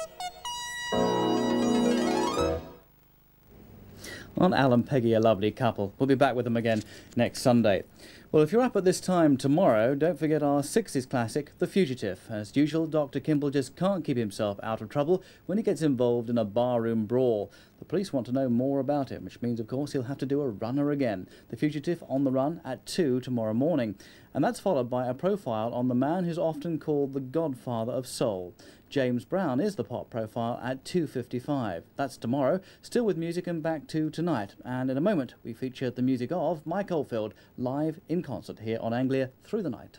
Aren't Al and Peggy a lovely couple? We'll be back with them again next Sunday. Well, if you're up at this time tomorrow, don't forget our 60s classic, The Fugitive. As usual, Dr. Kimball just can't keep himself out of trouble when he gets involved in a barroom brawl. The police want to know more about it, which means, of course, he'll have to do a runner again. The Fugitive on the run at 2 tomorrow morning. And that's followed by a profile on the man who's often called the godfather of soul. James Brown is the pop profile at 2:55. That's tomorrow, still with music and back to tonight. And in a moment, we feature the music of Mike Oldfield live in concert here on Anglia through the night.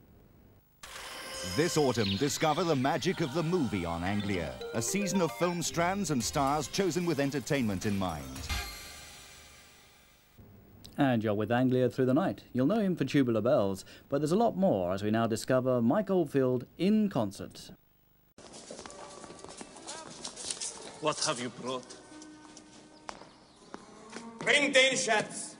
This autumn, discover the magic of the movie on Anglia. A season of film strands and stars chosen with entertainment in mind. And you're with Anglia through the night. You'll know him for Tubular Bells, but there's a lot more as we now discover Mike Oldfield in concert. What have you brought? Bring Dane Schatz.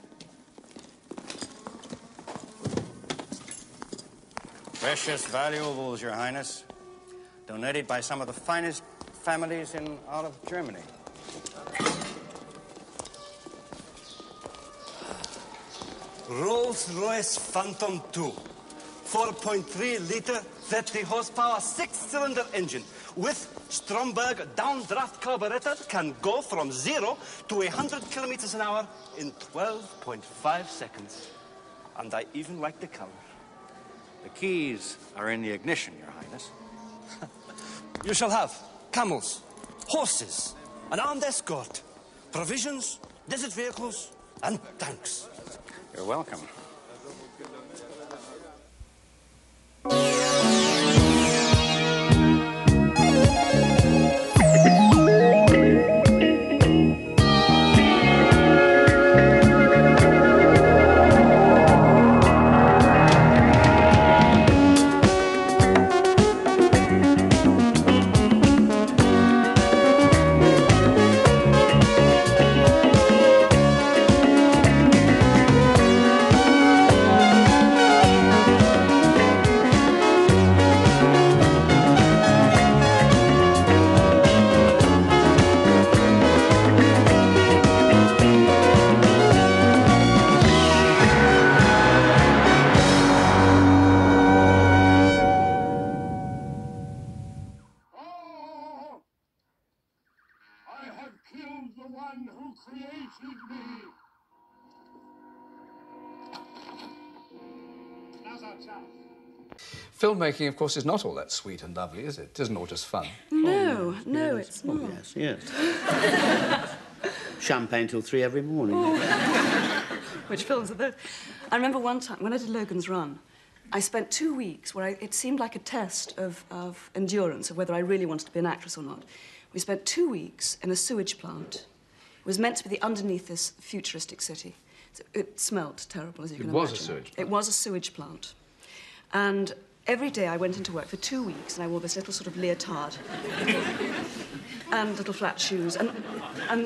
Precious valuables, Your Highness. Donated by some of the finest families in all of Germany. Rolls-Royce Phantom 2. 4.3-litre, 30 horsepower, 6-cylinder engine with Stromberg downdraft carburetor can go from 0 to 100 kilometers an hour in 12.5 seconds. And I even like the color. The keys are in the ignition, Your Highness. You shall have camels, horses, an armed escort, provisions, desert vehicles, and tanks. You're welcome. Filmmaking, of course, is not all that sweet and lovely, is it? It isn't all just fun. No, no, it's not. Oh, yes. Champagne till 3 every morning. Which films are those? I remember one time, when I did Logan's Run, I spent 2 weeks where it seemed like a test of endurance, of whether I really wanted to be an actress or not. We spent 2 weeks in a sewage plant. It was meant to be the underneath this futuristic city. It smelled terrible, as you can imagine. It was a sewage plant? It was a sewage plant. And every day I went into work for 2 weeks and I wore this little sort of leotard and little flat shoes and behind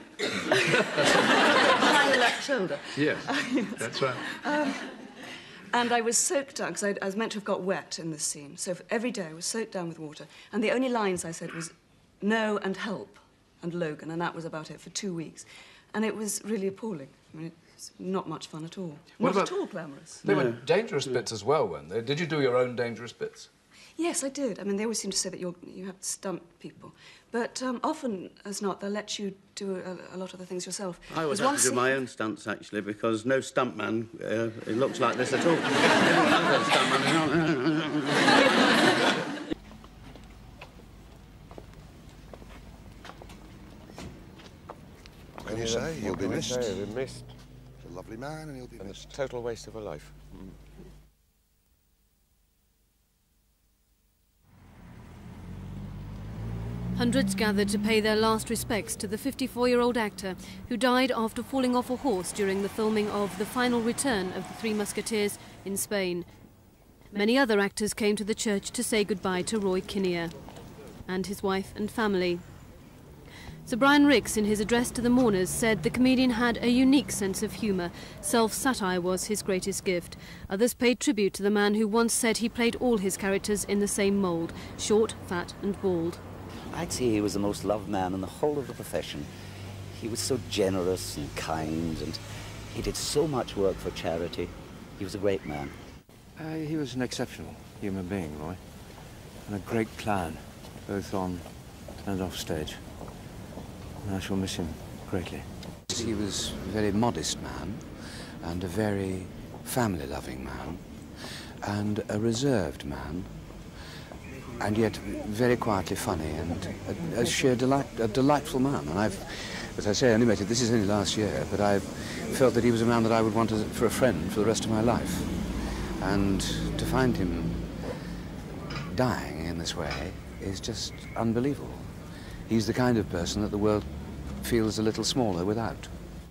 the left shoulder. Yes, that's right. And I was soaked down, because I was meant to have got wet in this scene. So every day I was soaked down with water. And the only lines I said was, no and help and Logan, and that was about it for 2 weeks. And it was really appalling. I mean, it's not much fun at all. Not at all glamorous. There were dangerous bits as well, weren't there? Did you do your own dangerous bits? Yes, I did. I mean, they always seem to say that you have to stunt people. But often as not, they'll let you do a lot of the things yourself. I always have to do my own stunts, actually, because no stuntman it looks like this at all. When you say he'll be missed. He'll be missed. He's a lovely man and he'll be missed. It's a total waste of a life. Hundreds gathered to pay their last respects to the 54-year-old actor who died after falling off a horse during the filming of The Final Return of the Three Musketeers in Spain. Many other actors came to the church to say goodbye to Roy Kinnear and his wife and family. Sir Brian Rix, in his address to the mourners, said the comedian had a unique sense of humour. Self-satire was his greatest gift. Others paid tribute to the man who once said he played all his characters in the same mould, short, fat and bald. I'd say he was the most loved man in the whole of the profession. He was so generous and kind, and he did so much work for charity. He was a great man. He was an exceptional human being, Roy, and a great clown, both on and off stage. And I shall miss him greatly. He was a very modest man, and a very family-loving man, and a reserved man, and yet very quietly funny, and a sheer delight, a delightful man. And I've, as I say, only met him, this is only last year, but I've felt that he was a man that I would want for a friend for the rest of my life. And to find him dying in this way is just unbelievable. He's the kind of person that the world feels a little smaller without.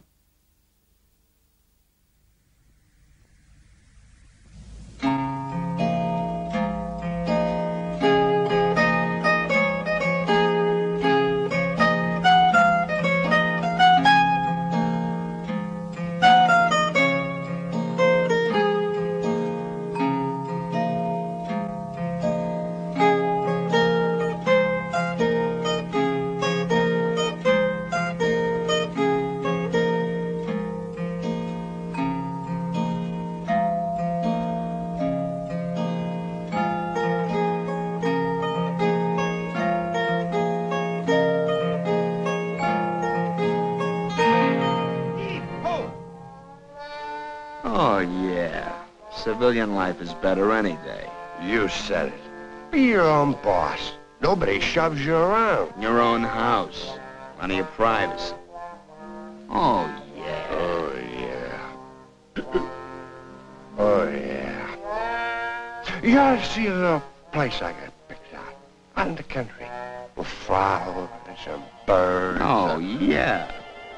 Oh, yeah. Civilian life is better any day. You said it. Be your own boss. Nobody shoves you around. Your own house. Plenty of privacy. Oh, yeah. Oh, yeah. Oh, yeah. You ought to see a little place I got picked out. Out in the country. With flowers and birds. Oh, yeah.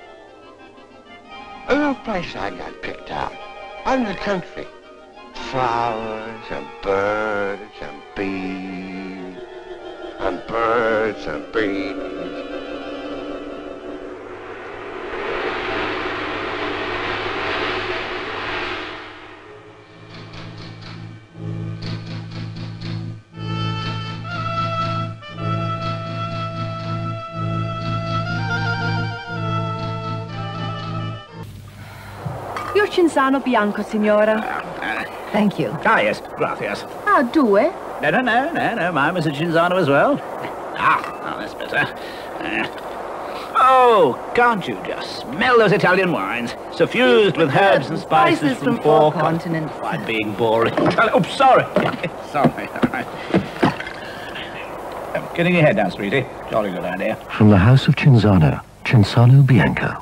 A little place I got picked out. Out in the country. Flowers and birds and bees. And birds and bees. Io Cinzano Bianco, signora. Thank you. Ah, yes, gracias. Ah, due? No, mine was a Cinzano as well. That's better. Oh, can't you just smell those Italian wines, suffused with herbs and spices from four continents? I'm being boring. Oh, sorry. Sorry. Getting your head down, sweetie. Jolly good idea. From the House of Cinzano, Cinzano Bianco.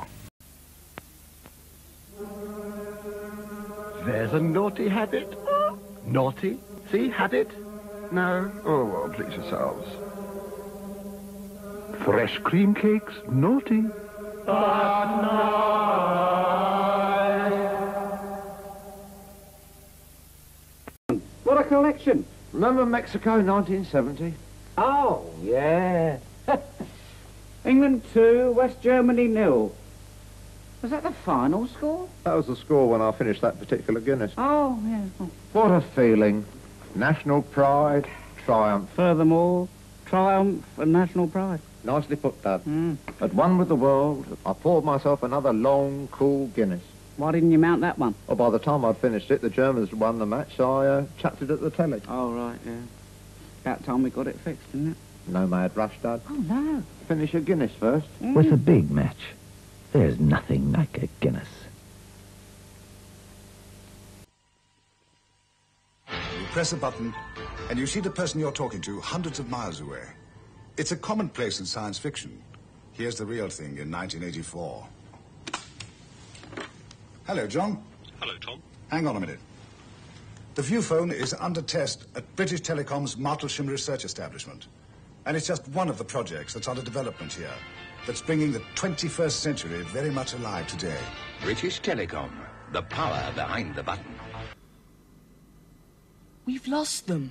There's a naughty habit. Naughty? See, habit? No? Oh, well, please yourselves. Fresh cream cakes, naughty. But What a collection. Remember Mexico 1970? Oh, yeah. England 2, West Germany 0. Was that the final score? That was the score when I finished that particular Guinness. Oh, yeah. Oh. What a feeling. National pride, triumph. Furthermore, triumph and national pride. Nicely put, Dad. At one with the world, I poured myself another long, cool Guinness. Why didn't you mount that one? Well, by the time I'd finished it, the Germans had won the match, so I chucked it at the telly. Oh, right, yeah. About time we got it fixed, isn't it? No mad rush, Dad. Oh, no. Finish your Guinness first. With a big match, there's nothing like a Guinness. You press a button, and you see the person you're talking to hundreds of miles away. It's a commonplace in science fiction. Here's the real thing in 1984. Hello, John. Hello, Tom. Hang on a minute. The Viewphone is under test at British Telecom's Martlesham Research Establishment. And it's just one of the projects that's under development here, that's bringing the 21st century very much alive today. British Telecom, the power behind the button. We've lost them.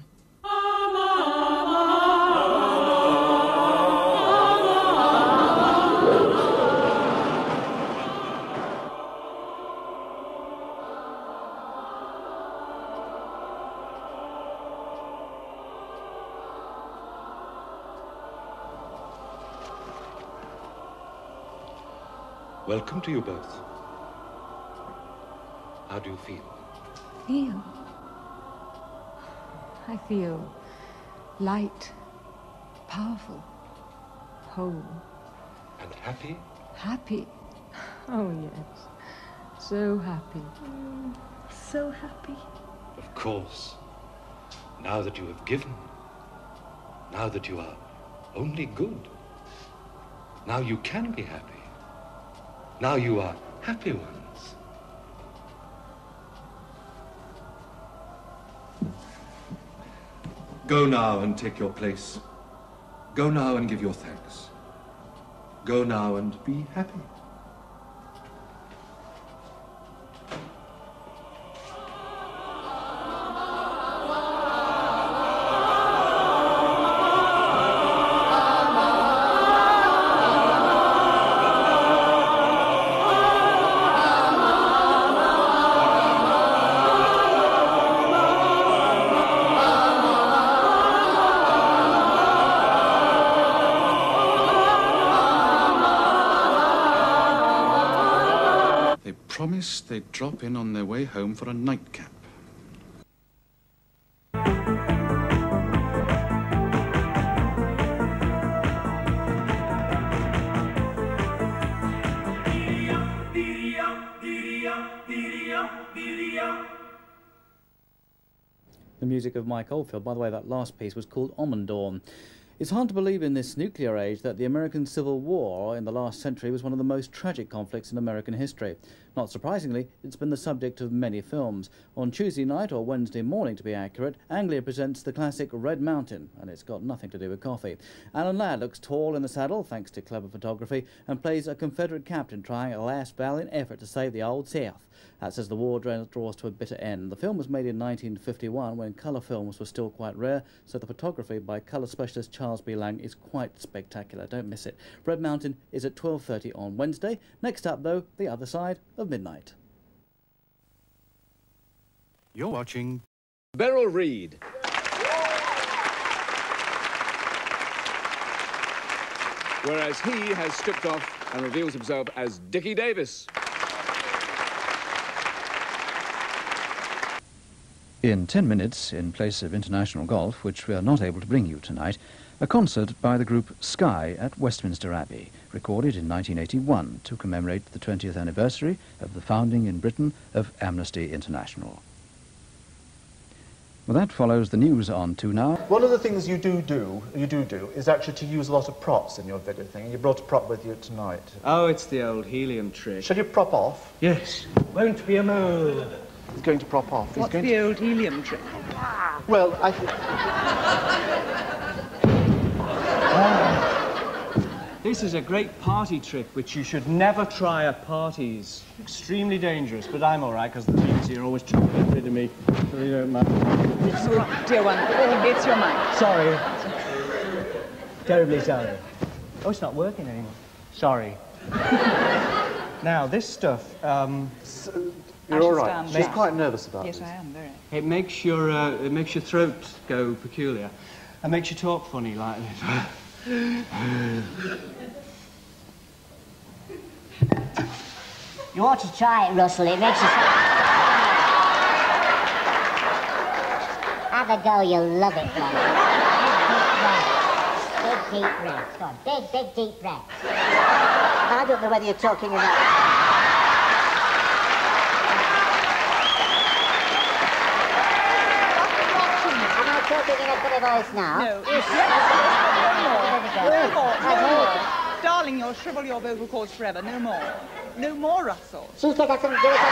Welcome to you both. How do you feel? Feel? I feel light, powerful, whole. And happy? Happy? Oh, yes. So happy. So happy. Of course. Now that you have given, now that you are only good, now you can be happy. Now you are happy ones. Go now and take your place. Go now and give your thanks. Go now and be happy. Promised they'd drop in on their way home for a nightcap. The music of Mike Oldfield. By the way, that last piece was called Ommendorn. It's hard to believe in this nuclear age that the American Civil War in the last century was one of the most tragic conflicts in American history. Not surprisingly, it's been the subject of many films. On Tuesday night, or Wednesday morning to be accurate, Anglia presents the classic Red Mountain, and it's got nothing to do with coffee. Alan Ladd looks tall in the saddle, thanks to clever photography, and plays a Confederate captain trying a last valiant effort to save the Old South. That's as the war draws to a bitter end. The film was made in 1951 when colour films were still quite rare, so the photography by colour specialist Charles B. Lang is quite spectacular. Don't miss it. Red Mountain is at 12:30 on Wednesday. Next up, though, The Other Side of Midnight. You're watching Beryl Reid. Whereas he has stripped off and reveals himself as Dickie Davis. In 10 minutes, in place of international golf, which we are not able to bring you tonight, a concert by the group Sky at Westminster Abbey, recorded in 1981 to commemorate the 20th anniversary of the founding in Britain of Amnesty International. Well, that follows the news on 2 Now. One of the things you do is actually to use a lot of props in your video thing. You brought a prop with you tonight. Oh, it's the old helium trick. Shall you prop off? Yes. Won't be a move. He's going to prop off. What's the old helium trick? Well, I think... This is a great party trick which you should never try at parties. Extremely dangerous, but I'm all right because the teams here are always trying to get rid of me, so you don't mind. Dear one, it's your mic. Sorry. Terribly sorry. Oh, it's not working anymore. Sorry. Now, this stuff, You're all right. She's quite nervous about this. Yes, I am, very. it makes your throat go peculiar and makes you talk funny like this. You ought to try it, Russell. It makes you... Have a go, you'll love it, man. Big deep breaths. Go on, big deep breaths. I don't know whether you're talking or not. Am I talking in a bit of voice now? No. No more. Darling, you'll shrivel your vocal cords forever. No more. No more, Russell. She said that's something to do with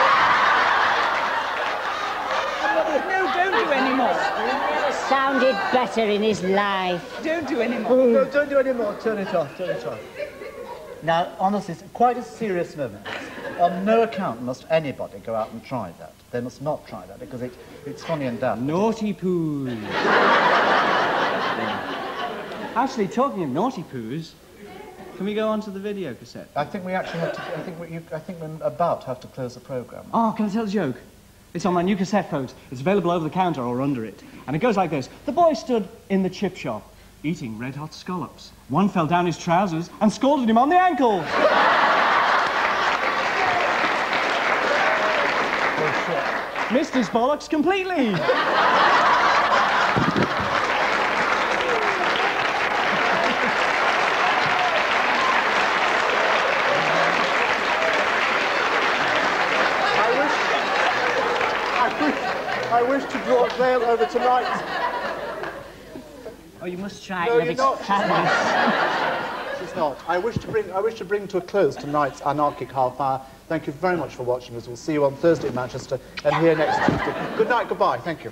No, don't do any more. He never sounded better in his life. Don't do any more. No, don't do any more. Turn it off, turn it off. Now, honestly, it's quite a serious moment. On no account must anybody go out and try that. They must not try that because it's funny and daft. Naughty poos. Actually, talking of naughty poos, can we go on to the video cassette? I think we actually have to. I think we're about to have to close the program. Oh, can I tell a joke? It's on my new cassette, folks. It's available over the counter or under it. And it goes like this. The boy stood in the chip shop, eating red-hot scallops. One fell down his trousers and scalded him on the ankles. missed his bollocks completely. I wish to draw a veil over tonight. Oh, you must try No, it. you're not. She's not. I wish to bring to a close tonight's anarchic half hour. Thank you very much for watching us. We'll see you on Thursday in Manchester and here next Tuesday. Good night, goodbye. Thank you.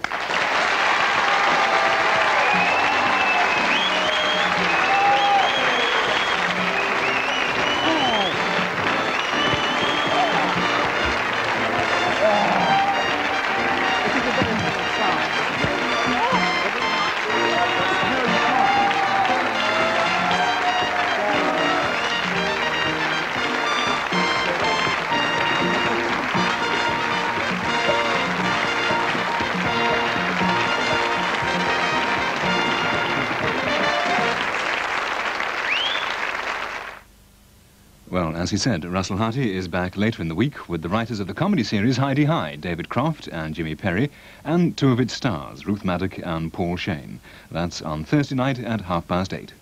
Well, as he said, Russell Harty is back later in the week with the writers of the comedy series Hi-de-Hi, David Croft and Jimmy Perry, and two of its stars, Ruth Maddock and Paul Shane. That's on Thursday night at 8:30.